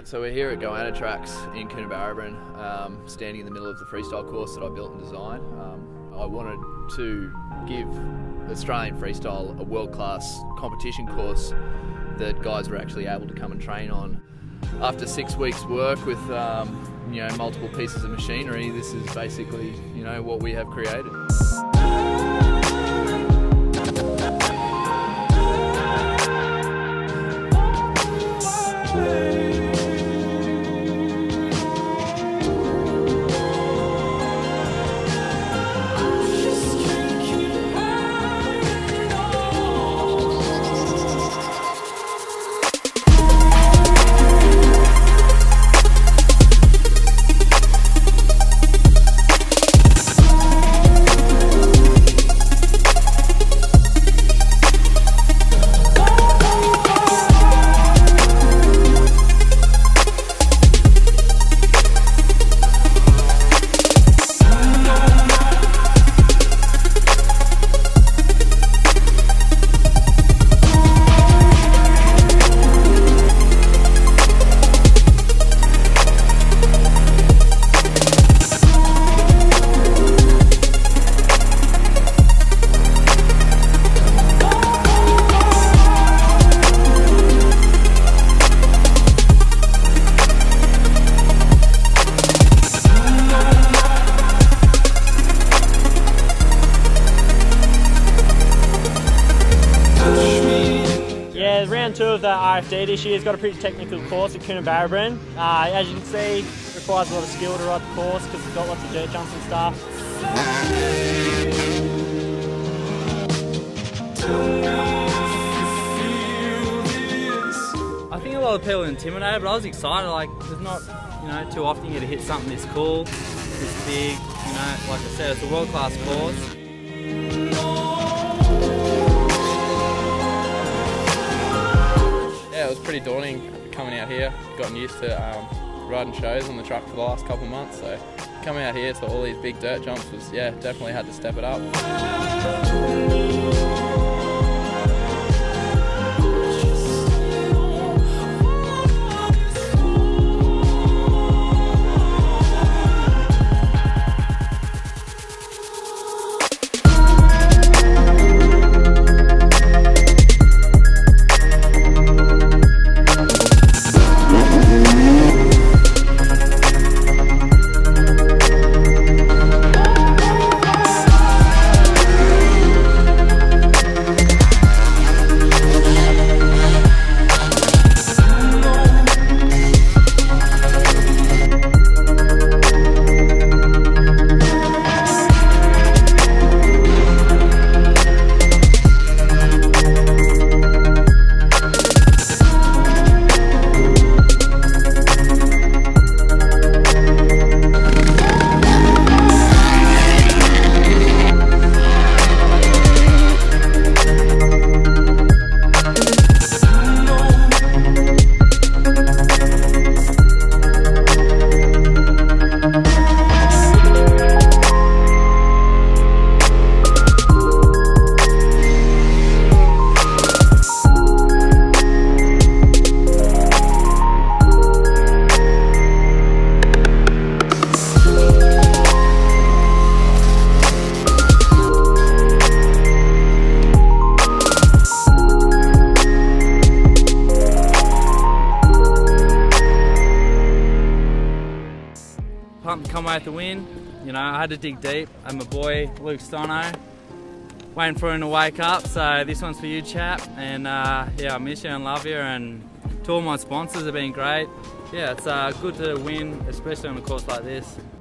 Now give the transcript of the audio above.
So we're here at Goanna tracks in Coonabarabran, standing in the middle of the freestyle course that I built and designed. I wanted to give Australian freestyle a world-class competition course that guys were actually able to come and train on. After 6 weeks work with multiple pieces of machinery, this is basically what we have created. Round 2 of the RFD this year has got a pretty technical course at Coonabarabran. As you can see, it requires a lot of skill to ride the course because it's got lots of dirt jumps and stuff. I think a lot of people are intimidated, but I was excited. Like, there's not, too often you get to hit something this cool, this big. Like I said, it's a world-class course. Yeah, it was pretty daunting coming out here. Gotten used to riding shows on the truck for the last couple of months, so coming out here to all these big dirt jumps was, definitely had to step it up. Pumped to come away with the win. I had to dig deep. And my boy Luke Stono, waiting for him to wake up. So this one's for you, chap. And I miss you and love you. And to all my sponsors have been great. Yeah, it's good to win, especially on a course like this.